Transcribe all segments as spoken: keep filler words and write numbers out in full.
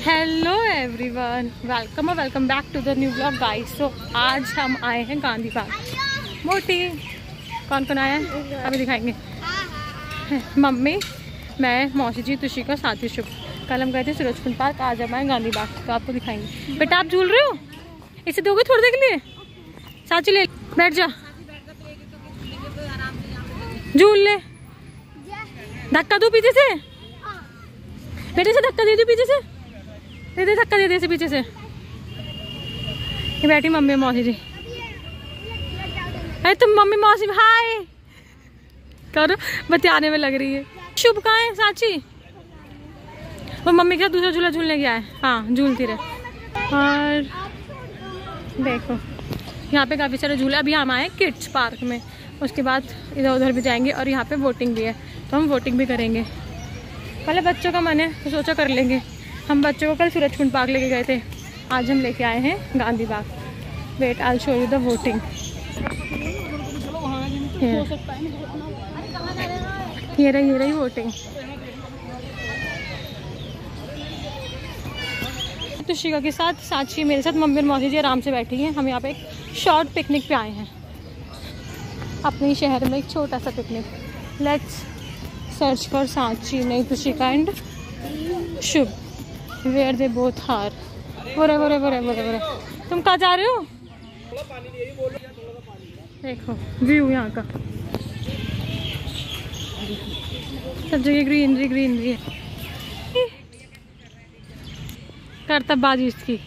Hello everyone, welcome और welcome back to the new blog guys. So आज हम आए हैं गांधी पार्क। मोटी कौन कौन आया है अभी दिखाएंगे। मम्मी, मैं, मौसी जी, तुशिका, साथी शुभ। कल हम गए थे सूरजकुंड पार्क, आज हम आए गांधी पार्क, तो आपको दिखाएंगे। बेटा आप झूल रहे हो, इसे दोगे थोड़ी देर के लिए? साची ले, बैठ जा, झूल ले। धक्का दो पीछे से, बेटे से धक्का दे दो पीछे से, दे दे धक्का दे दे से पीछे से। ये बैठी मम्मी मौसी जी। अरे तुम मम्मी मौसी हाय करो, बतियाने में लग रही है। शुभ कहाँ है? साची वो मम्मी का दूसरा झूला झूलने गया है। हाँ झूलती रहे। और देखो यहाँ पे काफ़ी सारे झूले। अभी हम आए किड्स पार्क में, उसके बाद इधर उधर भी जाएंगे और यहाँ पे वोटिंग भी है, तो हम वोटिंग भी करेंगे। पहले बच्चों का मन है तो सोचा कर लेंगे। हम बच्चों को कल सूरजकुंड पार्क लेके गए थे, आज हम लेके आए हैं Gandhi park. Wait I show you the voting. ये रही ये रही वोटिंग। तुशिका के साथ साची मेरे साथ मम्मी और मौसी जी आराम से बैठी हैं। हम यहाँ पे एक शॉर्ट पिकनिक पे आए हैं, अपने शहर में एक छोटा सा picnic. Let's search for Sachi, नहीं Tushika and Shubh, where they both are. बोरे बोरे बोरे बोरे बोरे। तुम कहाँ जा रहे हो? देखो व्यू यहाँ का, सब जगह ग्रीनरी ग्रीनरी है। करतबबाजी इसकी,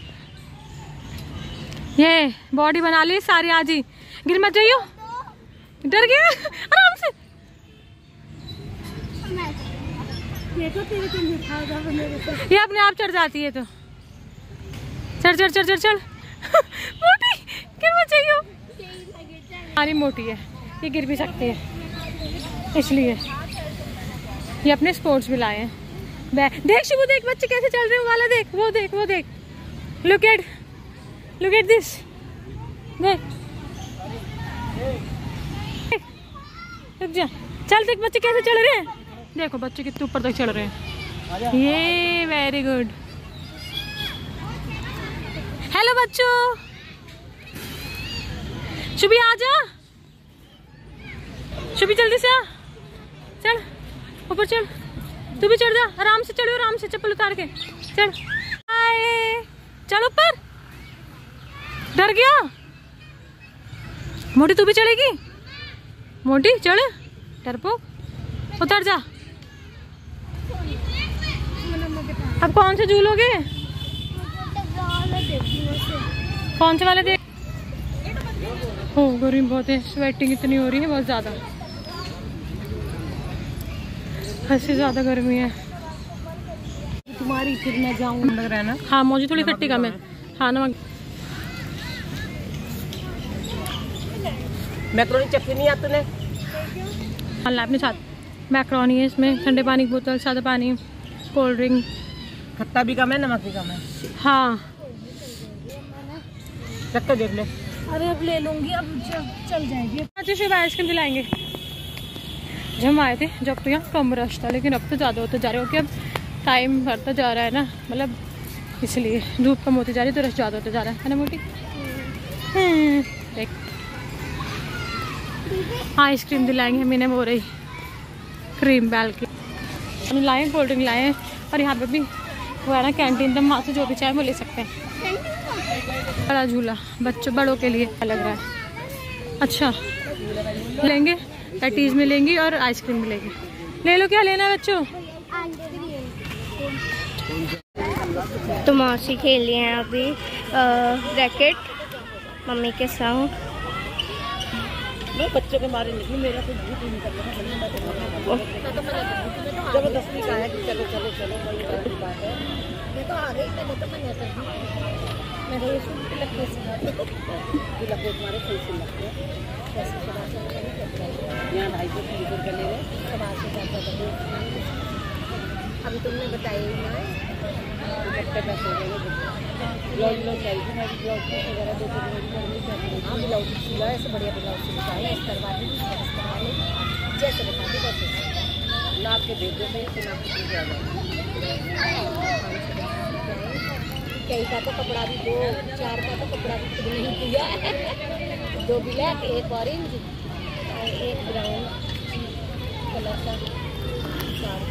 ये बॉडी बना ली सारी आज ही। गिर मत जाइयो, डर गया। आराम से ये तो तेरे को उठाएगा मेरे को, ये अपने आप चढ़ जाती है। तो चढ़ चढ़ चढ़ चढ़ चढ़। मोटी गिर मत जाइयो, हमारी मोटी है, ये गिर भी सकती है, इसलिए ये अपने स्पोर्ट्स भी लाए हैं। देख शुभ, देख बच्चे कैसे चल रहे हैं, वाला देख, वो देख वो देख। Look at look at this, देख रुक जा, चल देख बच्चे कैसे चढ़ रहे हैं। देखो बच्चे कितने ऊपर तक चढ़ रहे हैं। ये वेरी गुड। हेलो बच्चों, शुभी आ जा, शुभी जल्दी से आ, चढ़ ऊपर चढ़, तू भी चढ़ जा, आराम से चढ़ो, आराम से चप्पल उतार के चढ़। आए चल ऊपर, डर गया? मोटी तू भी चढ़ेगी? मोटी चढ़, डरपोक, उतर जा। अब कौन से झूलोगे? कौन से वाले देख? हो गर्मी बहुत है, स्वेटिंग इतनी हो रही है बहुत ज्यादा, हद से ज्यादा गर्मी है। तुम्हारी फिर मैं जाऊँ लग रहा है ना। हाँ मौजी थोड़ी खट्टी कम है। हाँ नमक। मैक्रोनी चटनी नहीं आती ने? हाँ अपने साथ मैक्रोनी है, इसमें ठंडे पानी की बोतल, सादा पानी, कोल्ड ड्रिंक। खट्टा भी कम है, नमक भी कम है। हाँ चक्कर देख ले। अरे अब ले लूंगी, अब चल जाएगी। अच्छे से आइसक्रीम दिलाएंगे। जब हम आए थे जब तो यहाँ कम रश था, लेकिन अब तो ज़्यादा होता जा रहा है, क्योंकि अब टाइम बढ़ता जा रहा है ना, मतलब इसलिए धूप कम होती जा रही है तो रश ज़्यादा होता जा रहा है ना मोटी। देख आइसक्रीम दिलाएंगे, मैंने वो रही क्रीम बैल की हमने लाए, कोल्ड ड्रिंक लाए हैं। और यहाँ पे भी वो है ना कैंटीन, तो वहाँ से जो भी चाहे वो ले सकते हैं। बड़ा झूला बच्चों बड़ों के लिए लग रहा है। अच्छा लेंगे, पैटीज में लेंगी और आइसक्रीम मिलेगी। ले लो, क्या लेना है बच्चों? तो मौसी खेल रही हैं अभी रैकेट मम्मी के संग। मैं बच्चों के मारे निकली, मेरा तो भूख नहीं निकल रहा। जबरदस्ती का है कि चलो चलो चलो, बड़ी बात है। मैं तो आ गई, मैं तो मैं कर दी, मैं तो ये सुन के लगते सी ये लगते तुम्हारे फेस से लगते हैं कैसे चला चला यहाँ ढाई सौ तीन सौ करने में सब आज से जाता था। अभी तुमने बताया ही ना इकट्ठे पैसे हो गए। ब्लाउज ब्लाउज चाहिए, मैं ब्लाउज वगैरह दो हाँ ब्लाउज सिला, ऐसे बढ़िया ब्लाउज सिलता है, इस करवा दी इस करवा ली, जैसे बता दी वैसे नाप के दे देते हैं, तो नाप के दे आ जाए। कई का तो कपड़ा भी दो चार का तो कपड़ा भी खुद नहीं किया है। दो ब्लैक एक ऑरेंज और एक ब्राउन कलर का चार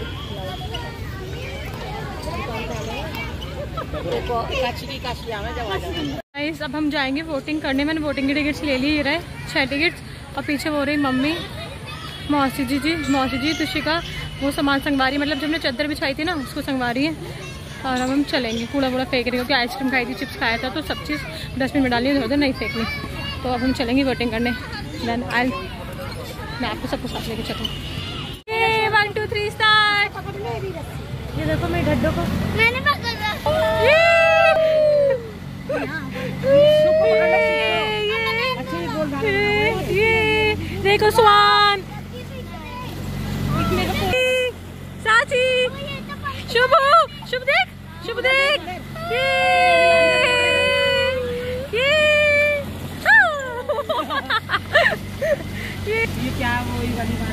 गाइस अब हम जाएंगे वोटिंग करने। मैंने वोटिंग की टिकट्स ले ली रहे छः टिकट्स और पीछे हो रही मम्मी मौसी जी जी मौसी जी तुशिका वो सामान संगवारी मतलब जब हमने चादर बिछाई थी ना उसको संगवारी है। और अब हम चलेंगे कूड़ा वूड़ा फेंक रही क्योंकि आइसक्रीम खाई थी चिप्स खाया था तो सब चीज़ डस्टबिन में डाली इधर उधर नहीं फेंकनी। तो अब हम चलेंगे वोटिंग करने। देन आई मैं आपको सबको साथ लेके चलूँ। One two three start. ये देखो मेरे गड्ढों को मैंने पकड़ा। ये देखो स्वान साची शुभ शुभ देख शुभ देख ये ये ये क्या वही वाली बात।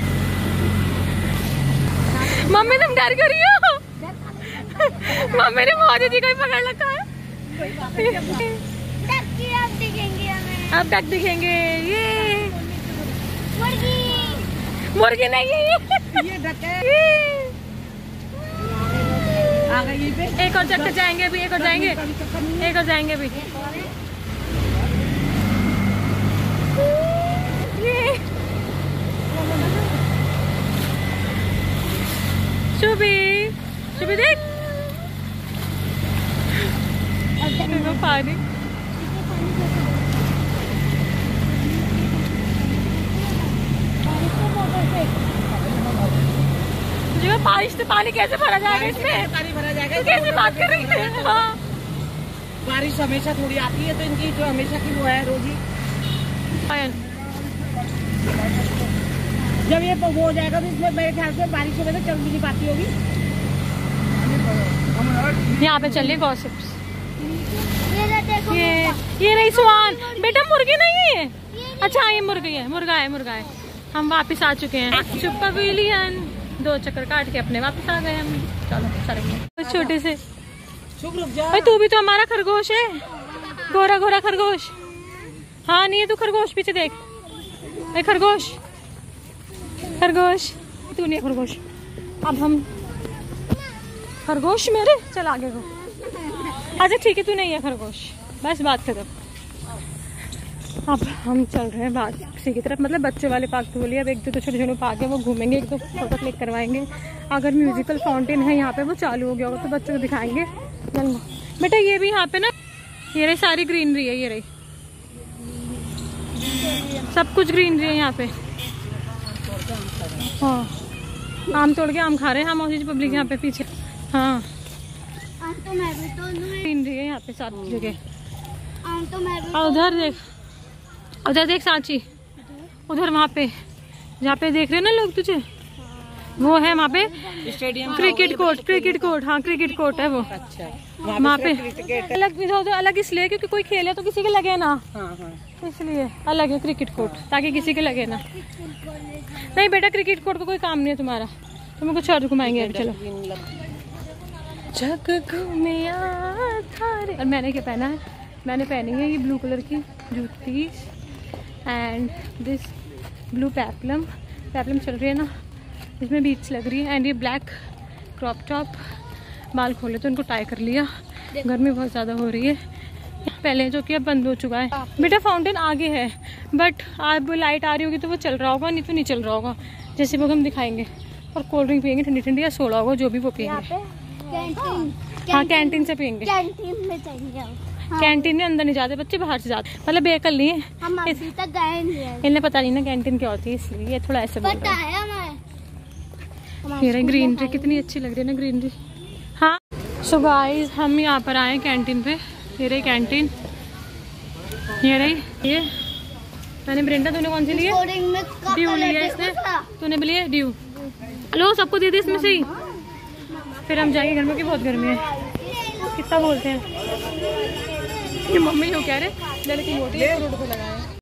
मम्मी तुम डर क्यों रही हो? मम्मी ने मोदी जी को ही पकड़ रखा है। अब दिखेंगे हमें। अब तक दिखेंगे ये मुर्गी मुर्गी नहीं है ये ये डके ये आ गई पे एक और चक्कर जाएंगे अभी एक और जाएंगे एक और जाएंगे अभी। ये शुभी शुभी देख देखो पानी जो बारिश से पानी कैसे भरा जाएगा इसमें? पानी भरा जाएगा। तू कैसे बात कर रही है? हाँ। बारिश हमेशा थोड़ी आती है तो इनकी जो हमेशा की वो है रोजी। जब ये वो हो जाएगा तो इसमें मेरे ख्याल से बारिश में तो चल भी नहीं पाती होगी। यहाँ पे चलिए गॉसिप्स। ये देखो ये ये नहीं सुहान बेटा मुर्गी नहीं है ये। अच्छा ये मुर्गी है मुर्गा है मुर्गा है। हम वापस आ चुके हैं चुप्पा विलियन दो चक्कर काट के अपने वापस आ गए हम। चलो चलेंगे छोटे से। शुभ रुक जा। भाई तू भी तो हमारा खरगोश है गोरा गोरा खरगोश। हाँ नहीं है तू खरगोश पीछे देख ए खरगोश खरगोश तू नहीं खरगोश। अब हम खरगोश मेरे चल आगे को। अच्छा ठीक है तू नहीं है खरगोश बस बात खत्म। अब हम चल रहे हैं बाहर की तरफ मतलब बच्चों वाले पार्क तो बोलिए। अब एक दो तो छोटे छोटे पार्क है वो घूमेंगे एक दो फोटो क्लिक करवाएंगे। अगर म्यूजिकल फाउंटेन है यहाँ पे वो चालू हो गया होगा तो बच्चों को दिखाएंगे। बेटा ये भी यहाँ पे ना ये रही सारी ग्रीनरी है ये रही सब कुछ ग्रीनरी है यहाँ पे। हाँ आम तोड़ के आम खा रहे हैं हम मौसी पब्लिक यहाँ पे पीछे। हाँ तो मैं भी तो ग्रीनरी है यहाँ पे सारी जगह। तो मैं भी और उधर देख उधर देख सांची उधर वहाँ पे जहाँ पे देख रहे हैं ना लोग तुझे वो है वहाँ पे stadium cricket court cricket court. हाँ क्रिकेट कोर्ट है वो। अच्छा वहाँ पे अलग उधर अलग इसलिए क्योंकि कोई खेले तो किसी के लगे ना हाँ हाँ इसलिए अलग है क्रिकेट कोर्ट ताकि किसी के लगे ना। नहीं बेटा क्रिकेट कोर्ट का कोई काम नहीं है तुम्हारा तुम्हें कुछ और घुमाएंगे अभी। चलो जग घूमिया थारे। और मैंने क्या पहना है मैंने पहनी है ये ब्लू कलर की जूती and this blue peplum peplum चल रही है ना इसमें बीच लग रही है। एंड ये ब्लैक क्रॉप टॉप बाल खोले तो उनको टाई कर लिया। गर्मी बहुत ज़्यादा हो रही है पहले जो कि अब बंद हो चुका है। बेटा फाउंटेन आगे है बट अब लाइट आ रही होगी तो वो चल रहा होगा नहीं तो नहीं चल रहा होगा जैसे वो हम दिखाएंगे। और कोल्ड ड्रिंक पियेंगे ठंडी ठंडी या सोडा होगा जो भी वो पियेंगे। कैंटीन हाँ कैंटीन से पियेंगे। कैंटीन में चाहिए हाँ। कैंटीन में अंदर नहीं जाते बच्चे बाहर से जाते मतलब बेकल नहीं है। हम अभी तक गए नहीं हैं। इन्हें पता नहीं ना कैंटीन क्या होती है इसलिए ये थोड़ा ऐसे बोल पता रहा है। है हमें। ये रही ग्रीनरी कितनी अच्छी लग रही है ना ग्रीनरी। हाँ सो गाइस हम यहाँ पर आए कैंटीन पे। ये रही कैंटीन ये रही ये मैंने ब्रेंडा तूने कौन सी ली है? ड्यू लिया इसने तूने भी लिया ड्यू। लो सबको दे दी इसमें से ही फिर हम जाएंगे घर में कि बहुत गर्मी है। कितना बोलते हैं ये मम्मी हो कह रहे लेकिन मोटी है रोड पे लगाए।